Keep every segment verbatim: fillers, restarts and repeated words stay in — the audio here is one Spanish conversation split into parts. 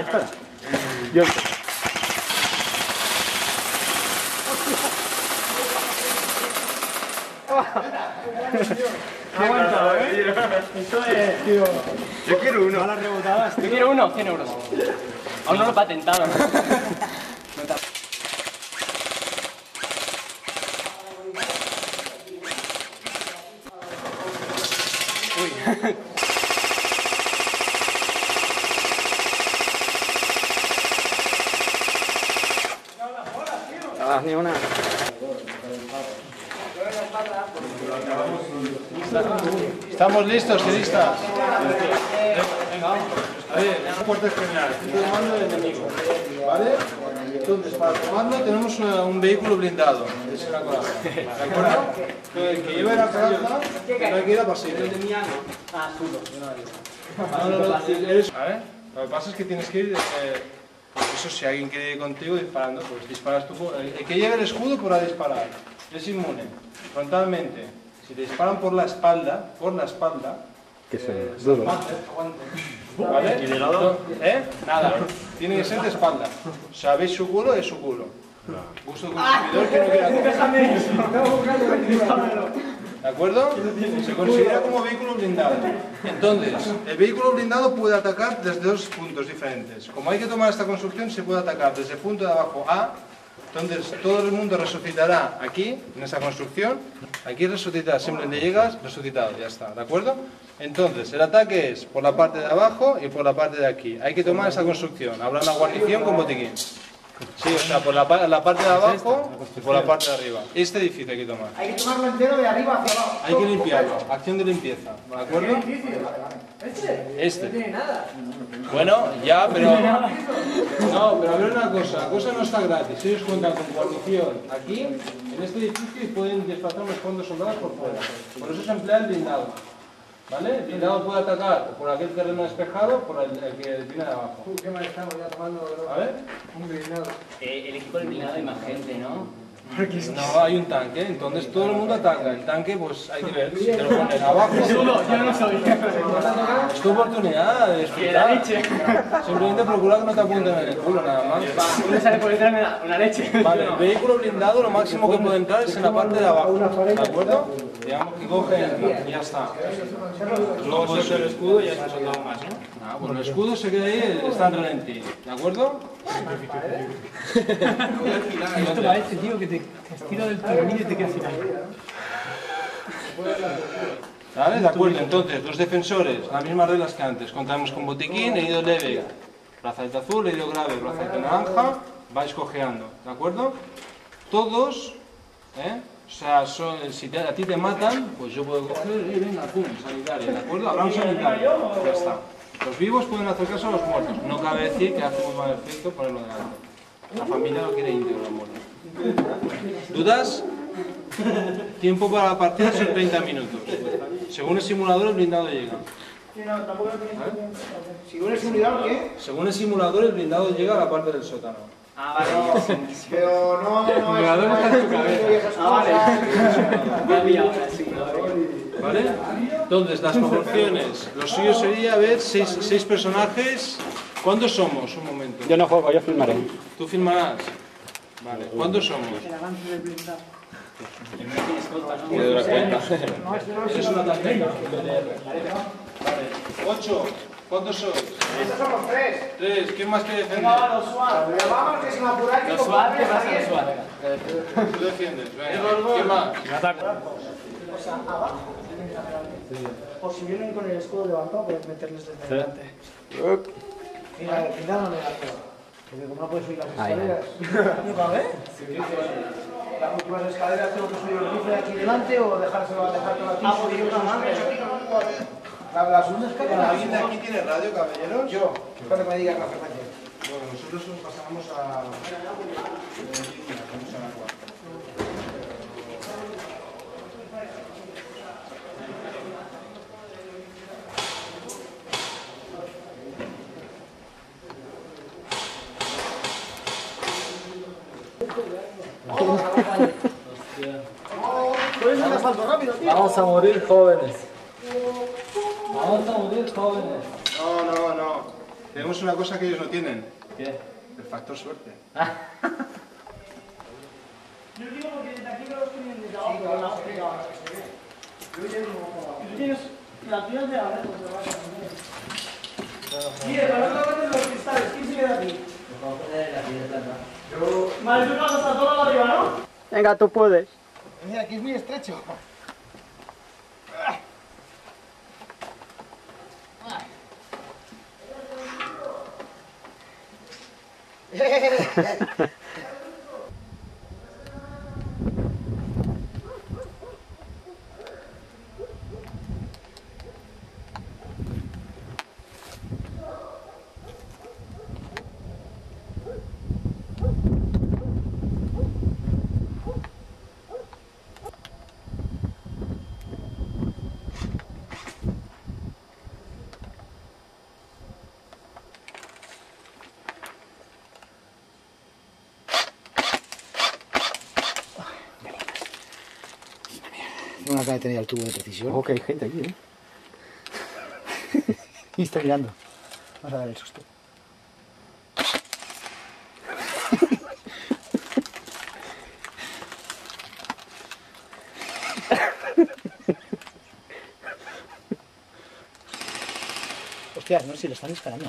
espera. Yo... Ha aguantado, ¿eh? Esto es, tío... Yo quiero uno. Malas rebotadas, tío. Yo quiero uno, cien euros. Aún no lo he patentado. Uy. Ah, ni una. ¿Estamos listos y listas? Venga, vamos. A ver, cuartel general, centro de mando del enemigo. ¿Vale? Entonces, para el comando tenemos una, un vehículo blindado. Es una coraza. ¿De acuerdo? El que lleve la coraza no hay que ir a pasillo. Ah, zulo. No, no, no, eres... ¿Vale? Lo que pasa es que tienes que ir... Eh, pues eso, si alguien quiere ir contigo disparando, pues disparas tú. El, el que lleve el escudo podrá disparar. Es inmune. Frontalmente. Si te disparan por la espalda, por la espalda... ¿Qué es eh, eso? Duro. aguante, aguante. ¿Vale? ¿Y de lado? ¿Eh? Nada. Tiene que ser de espalda. O sea, veis su culo, es su culo. Gusto consumidor que no quiera comer. ¿De acuerdo? Se considera como vehículo blindado. Entonces, el vehículo blindado puede atacar desde dos puntos diferentes. Como hay que tomar esta construcción, se puede atacar desde el punto de abajo A. Entonces, todo el mundo resucitará aquí, en esa construcción. Aquí resucitará, simplemente llegas, resucitado, ya está, ¿de acuerdo? Entonces, el ataque es por la parte de abajo y por la parte de aquí. Hay que tomar esa construcción. Habrá una guarnición con botiquín. Sí, o sea, por la, la parte de abajo y por la parte de arriba. Este edificio hay que tomar. Hay que tomarlo entero de arriba hacia abajo. Hay que limpiarlo. Acción de limpieza, ¿de acuerdo? ¿Este? Este. No tiene nada. Bueno, ya, pero... No, pero a ver una cosa, la cosa no está gratis. Ellos cuentan con guarnición aquí, en este edificio, y pueden desplazar unos cuantos soldados por fuera. Por eso se emplea el blindado. ¿Vale? El blindado puede atacar por aquel terreno despejado, por el, el que viene de abajo. Qué mal estamos ya tomando... A ver. Un blindado. Eh, el equipo del blindado hay más gente, ¿no? No, hay un tanque, entonces todo el mundo ataca. El tanque, pues hay que ver si te lo ponen abajo. Yo no soy. Es tu oportunidad de disfrutar. Simplemente procura que no te apunten en el culo, nada más. Uno sale por detrás una, una leche. Vale, el vehículo blindado lo máximo que puede entrar es en la parte de abajo, ¿de acuerdo? Digamos que coge y ya está. Luego puede el escudo y ya se ha soltado más, ¿no? Ah, bueno, el escudo se queda ahí, está en ralentí, ¿de acuerdo? Esto parece, tío, que te estira del piramide y te queda final. ¿Vale? De acuerdo, entonces, los defensores, las mismas reglas que antes. Contamos con botiquín, herido leve, brazalete azul, herido grave, brazalete naranja, vais cojeando, ¿de acuerdo? Todos, ¿eh? O sea, son, si te, a ti te matan, pues yo puedo coger, eh, venga, pum, sanitario, ¿de acuerdo? Habrá un sanitario, ya está. Los vivos pueden acercarse a los muertos. No cabe decir que hace muy mal efecto ponerlo delante. La familia lo quiere íntegro, los muertos. ¿Dudas? Tiempo para la partida son treinta minutos. Según el simulador, el blindado llega. ¿Vale? ¿Según el simulador qué? Según el simulador, el blindado llega a la parte del sótano. Ah, vale. Pero no, no... El simulador está en tu cabeza. Ah, vale. Ya vi ahora el simulador. ¿Vale? Entonces, las proporciones. Lo suyo sería ver seis, seis personajes. ¿Cuántos somos? Un momento. Yo no juego, yo filmaré. ¿Tú filmarás? Vale. ¿Cuántos somos? El avance del blindado. Me doy cuenta. Es una tarjeta. Vale. Ocho. ¿Cuántos sois? Estos somos tres. Tres. ¿Quién más quiere defender? Venga, va, los SWAT. Pero vamos, que sin apurar que... Los SWAT, ¿qué pasa los SWAT? Tú defiendes. Venga. ¿Quién más? O sea, abajo. O si vienen con el escudo levantado, puedes meterles desde delante. Mira, el blindado no me da miedo. Porque como no puedes subir las escaleras... ¿No ver? Las últimas escaleras tengo que subir el rifle aquí delante o dejárselo, dejártelo aquí. Ah, pues yo no. La segunda escalera... ¿Alguien de aquí tiene radio, caballeros? Yo. Espero que me digas la frecuencia. Bueno, nosotros nos pasamos a... Vamos a la cuarta. Vamos a morir jóvenes. Vamos a morir jóvenes. No, no, no. Tenemos una cosa que ellos no tienen. ¿Qué? El factor suerte. Yo digo porque desde aquí veo los que vienen desde abajo, pero la hostia ahora que se ve. Yo ya no como. Tú tienes las tuyas de la red, pues te vas a poner. Sí, el valor de los cristales, ¿quién se queda aquí? Yo... Vale, tú vas hasta todo arriba, ¿no? Venga, tú puedes. Mira, aquí es muy estrecho. Tengo una cara de tener el tubo de precisión. Ojo que hay gente aquí, ¿eh? Y está mirando. Vamos a dar el susto. Hostias, no sé si lo están disparando.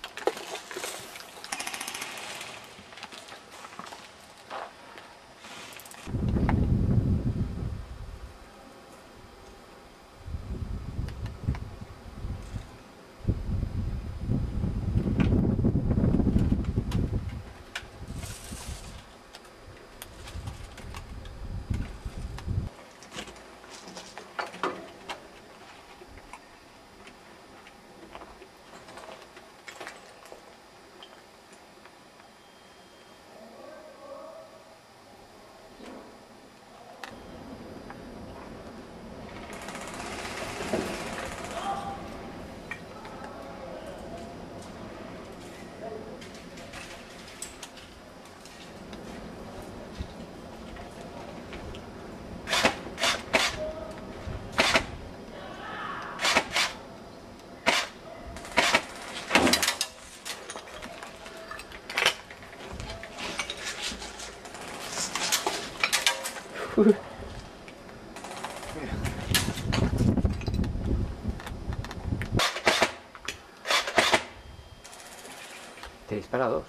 Te dispara dos.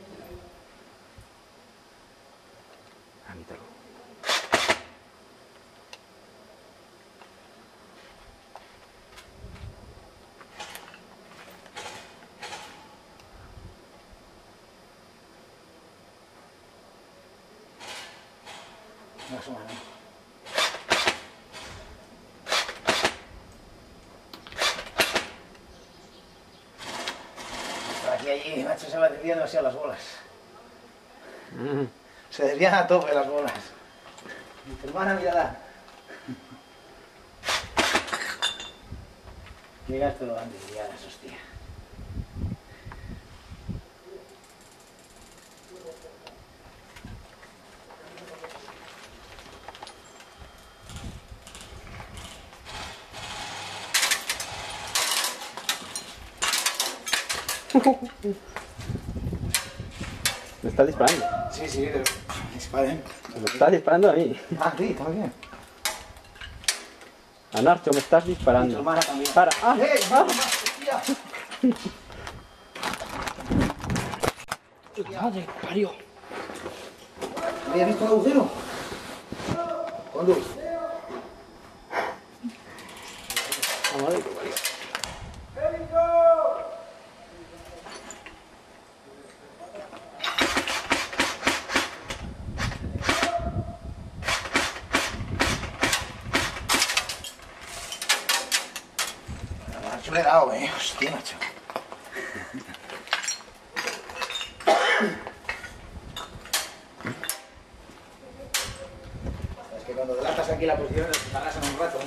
Avítalo. Más o menos. Por aquí allí, macho, se va desviando así a las bolas. Mm. Se desvían a tope las bolas. Mi hermana, mírala. Qué gasto lo van desviadas, hostia. Me está disparando. Sí, sí, disparen. Me está disparando a mí. Ah, sí, está bien. A Nacho, me estás Y tu disparando. hermana también. Para. ¡Ah! ¡Eh! ¡Ah! ¡Hostia! ¡Madre, parió! ¿Habías visto el agujero? ¿Cuándo? La madre que parió. Yo le he dado, eh. Hostia, macho. Es que cuando delatas aquí la posición, te arrasan un rato.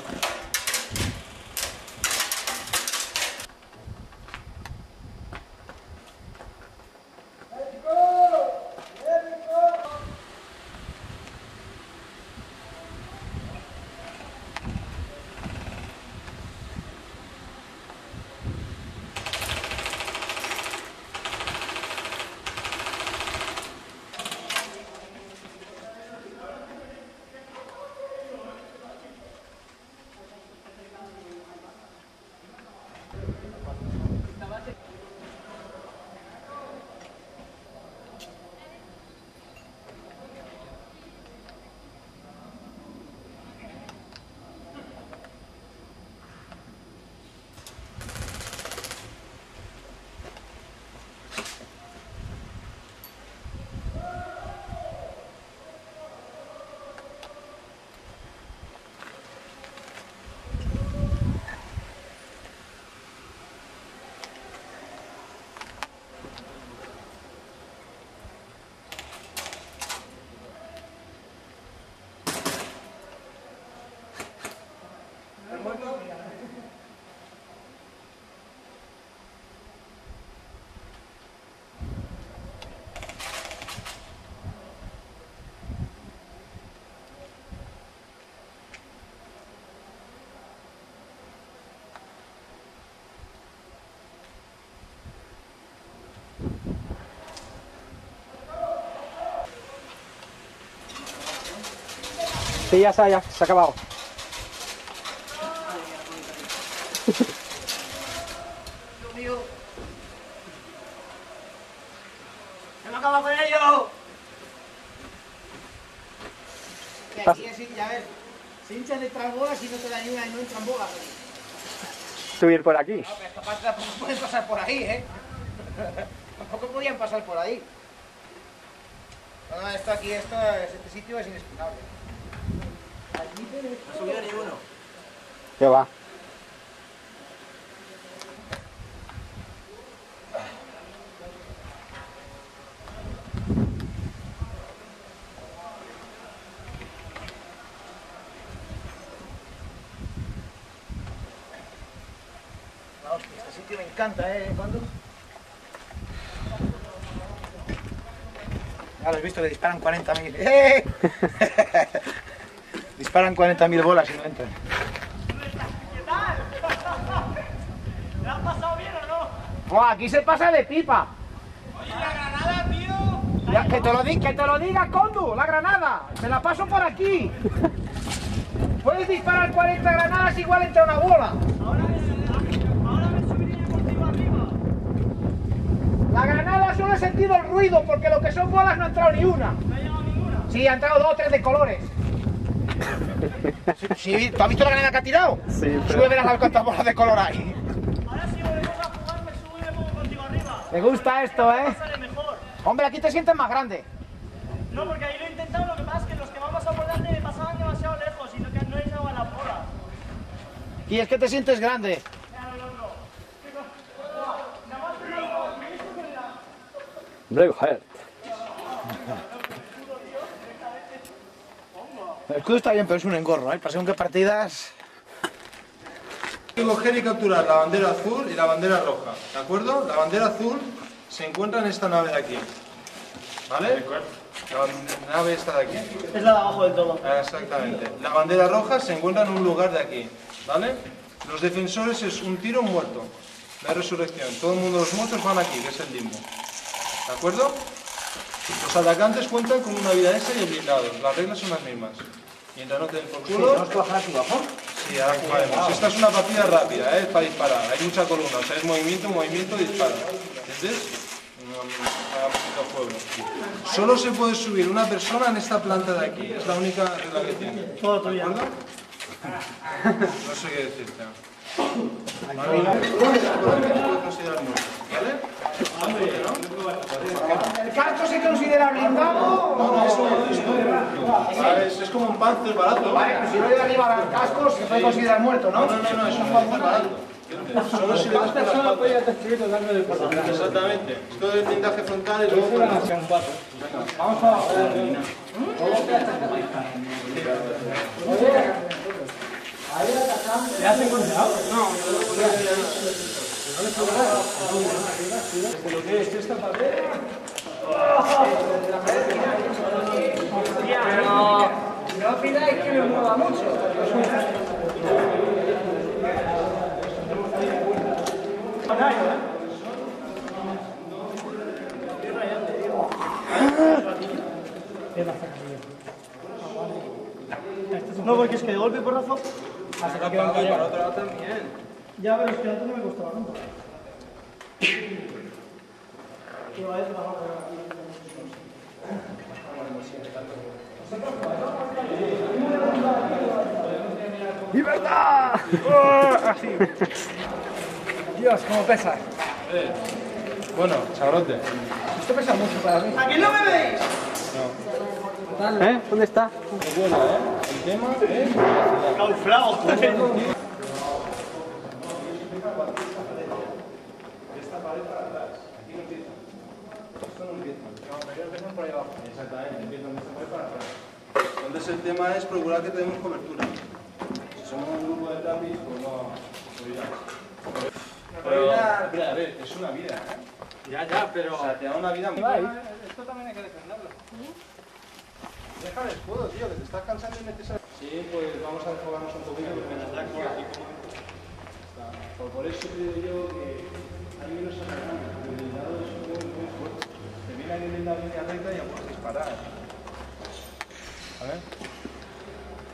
Sí, ya se ha, ya se ha acabado. Dios mío. ¡Se me acaba con ello! Y aquí así, ya ves, se hinchan de bolas y no te da ni una y no entran bolas. Subir por aquí. No, pero estos tampoco pueden pasar por ahí, ¿eh? Tampoco podían pasar por ahí. No, no, esto aquí, esto, este sitio es inexplicable. No ha subido ni uno. ¿Qué va? No, hostia, este sitio me encanta, ¿eh? ¿Cuándo? Ya lo has visto, le disparan cuarenta mil. ¡Eh! Disparan cuarenta mil bolas y no entran. ¿Qué tal? ¿Te has pasado bien o no? ¡Oh, aquí se pasa de pipa! Oye, la granada, tío. Ya, que, te lo di, que te lo diga, Condu, la granada. Se la paso por aquí. Puedes disparar cuarenta granadas, igual entra una bola. Ahora me, ahora me subiría contigo arriba. La granada solo he sentido el ruido, porque lo que son bolas no ha entrado ni una. No ha llegado ninguna. Sí, ha entrado dos o tres de colores. Sí, ¿tú has visto la granada que ha tirado? Sí, pero... Sube, verás cuántas bolas de color hay. Ahora si volvemos a jugar, me subo y me pongo contigo arriba. Me gusta esto, ¿eh? Sale mejor. Hombre, aquí te sientes más grande. No, porque ahí lo he intentado, lo que pasa es que los que me han pasado por delante me pasaban demasiado lejos y no, que no he llegado a la bola. Y es que te sientes grande. Braveheart. El escudo está bien, pero es un engorro, ¿eh? Para según qué partidas... Hay que coger y capturar la bandera azul y la bandera roja, ¿de acuerdo? La bandera azul se encuentra en esta nave de aquí, ¿vale? La nave esta de aquí. Es la de abajo del todo. Exactamente. La bandera roja se encuentra en un lugar de aquí, ¿vale? Los defensores es un tiro muerto, no hay resurrección. Todo el mundo, los muertos van aquí, que es el limbo, ¿de acuerdo? Los atacantes cuentan con una vida extra y blindados, las reglas son las mismas. Mientras no te den por culo... ¿No bajar aquí abajo? Sí, ahora jugaremos. Esta es una partida rápida, ¿eh? Para disparar. Hay mucha columna, o sea, es movimiento, movimiento, dispara. ¿Entiendes? Un juego. Solo se puede subir una persona en esta planta de aquí. Es la única regla que tiene. Todo tuyo. ¿De acuerdo? No sé qué decirte. Vale. Se puede considerar muerto, ¿vale? ¿El casco se considera blindado? No, no, eso vale, es, es como un panzer barato. Vale, pero si no le da arriba al casco, se puede considerar muerto, ¿no? No, no, no, no, es un panzer barato. Solo si le das por las patas. Exactamente. Esto del blindaje frontal y luego por las... Vamos a... ¿Le has encontrado? No. Lo que es esta pared... Pero no pidáis que me mueva mucho. No, porque es que de golpe y porrazo... Para para otro lado también. Ya, pero es que antes no me costaba nada. ¡Libertad! Así. Dios, cómo pesa. Eh, Bueno, chabrote. Esto pesa mucho para mí. ¿A quién no me veis? ¿Eh? ¿Dónde está? Qué buena, ¿eh? El tema es... Cauflao. Exactamente, empiezan de esta pared para atrás. Entonces el tema es procurar que tenemos cobertura. Si somos un grupo de tapis, pues no... Pero, espera, a ver, es una vida, ¿eh? Ya, ya, pero... O sea, te da una vida muy... Esto también hay que defenderlo. Deja el escudo, tío, que te estás cansando y metes a... Sí, pues vamos a enfocarnos un poquito porque nos da aquí como... Por, por eso te digo yo que hay menos atacando, porque el blindado es muy, muy fuerte. Te viene alguien en la línea recta y ya puedes disparar. A ver.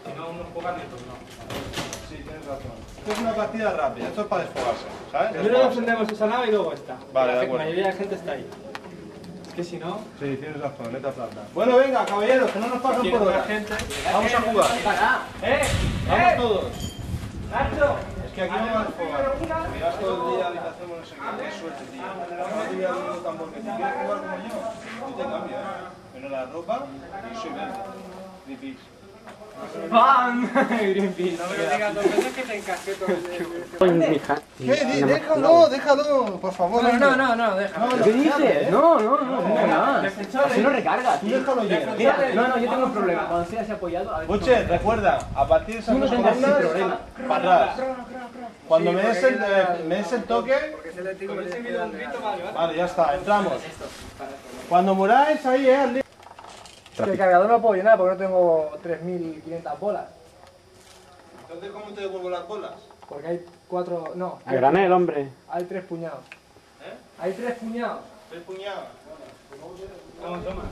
Si no, unos pocas metros, no. Sí, tienes razón. Esto es una partida rápida, esto es para desfogarse, ¿sabes? Primero defendemos esa nave y luego esta. Vale, de La acuerdo. mayoría de gente está ahí. Es que si no... Sí, tienes razón, neta plata. Bueno, venga, caballeros, que no nos pasan Tiene por una hora. gente... Vamos a jugar. ¡Eh! Vamos todos. Nacho, Es que aquí no vas a jugar. Miras todo el día y te hacemos no sé qué. Qué suerte, tío. No te voy a dar un tambor. Que si quieres jugar como yo, tú te cambias. Menos la ropa y soy verde. Greenpeace. ¡Bam! Greenpeace. No me lo digas dos veces que te encasqué todo el... ¿Qué? Déjalo, déjalo, por favor. No, no, no, no, déjalo. ¿Qué dices? No, no, no, no, nada. Defensores. Así no recarga, Tú tío. déjalo lleno. Mira, no, no, yo tengo un problema. Cuando estoy así apoyado, a ver. Buche, recuerda, a partir de esas Tú no dos tengas ese columnas, problema. para atrás. Cuando me des el, eh, me des el toque, Con ese miedo un grito, vale, ¿vale? vale, ya está, entramos. Cuando muráis, ahí, eh, al lío. Que el cargador no puedo llenar porque no tengo tres mil quinientas bolas. Entonces, ¿cómo te devuelvo las bolas? Porque hay cuatro... no. A granel, hombre. Hay tres puñados. ¿Eh? Hay tres puñados. Tres puñados. Toma, toma.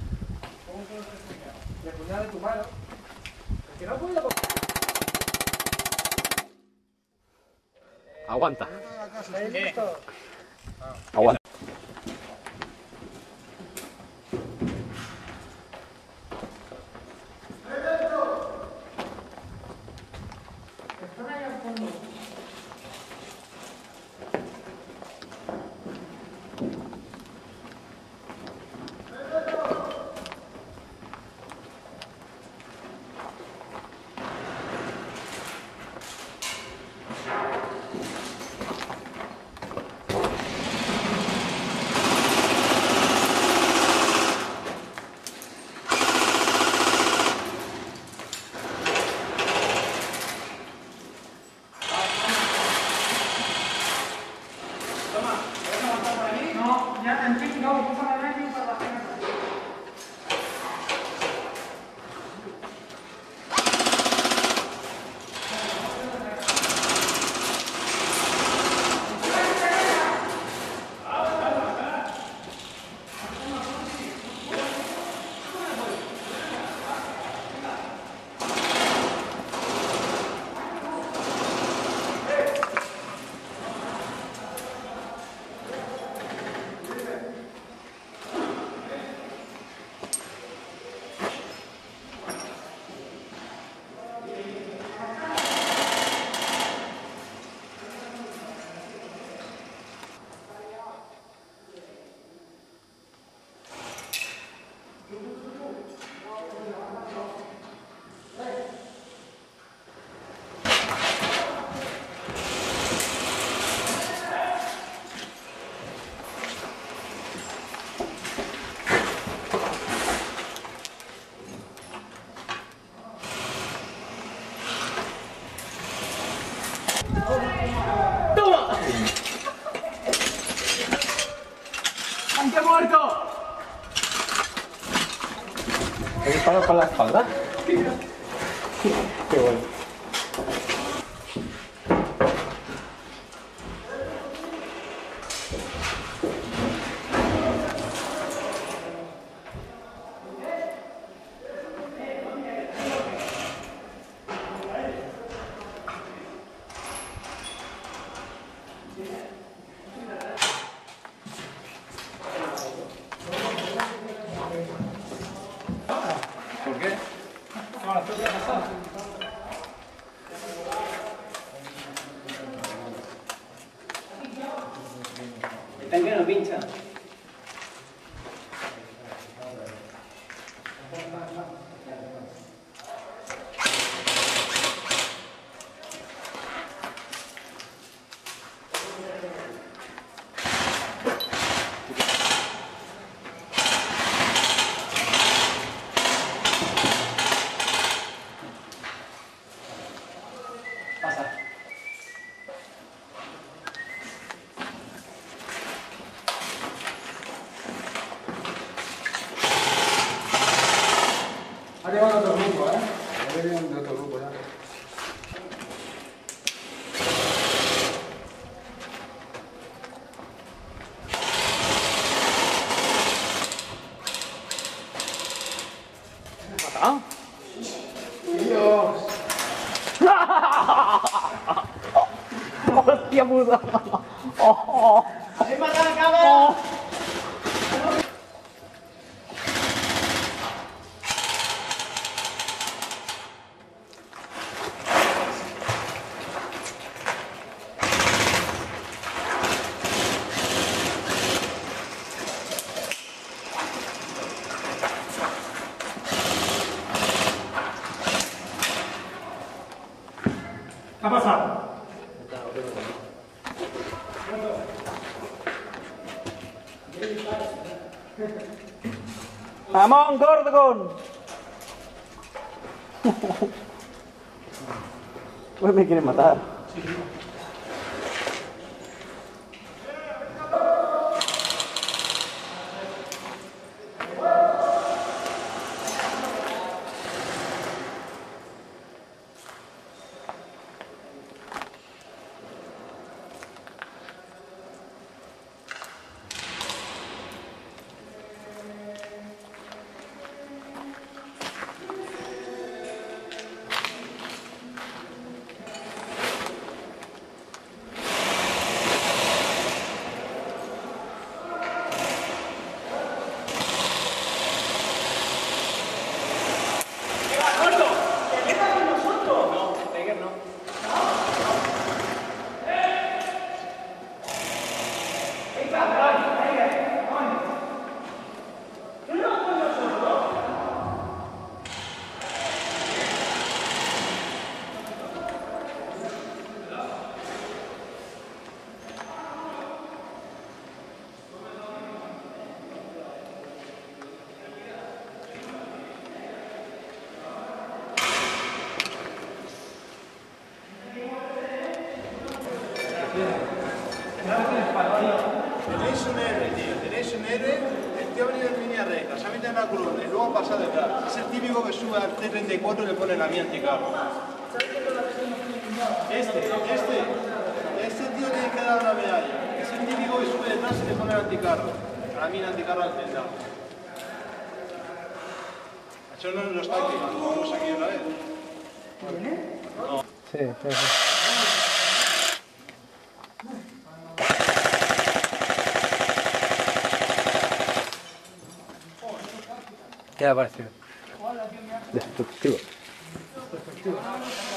Tres puñados de tu mano. Es que no puedo... Aguanta. ¿Estáis listos? Aguanta. no, ya, en fin, no, tú para la para la gente. ¡Tanque muerto! ¿Te disparas con la espalda? Qué bueno. ¿Por qué? El tanque no pincha. Pasa. Ha llegado otro grupo, ¿eh? Ha llegado de otro grupo ya. ¿Matado? Dios. ¡Hostia puta! ¡Oh, oh! ¡Ahí mata la cámara! ¿Qué ha pasado? ¡Vamos, Gordon! Pues me quieren matar. Tenéis un héroe, tío, tenéis un héroe, el tío ha venido en línea recta, se ha metido en la columna y luego ha pasado detrás. Es el típico que sube al T treinta y cuatro y le pone la mía anticarro. Este, este, este tío tiene que dar una medalla. Es el típico que sube detrás y le pone el anticarro. La mía anticarro al tendado. Eso no los tácticos, vamos aquí una vez. Sí, sí, sí. ¿Qué le ha parecido? Destructivo.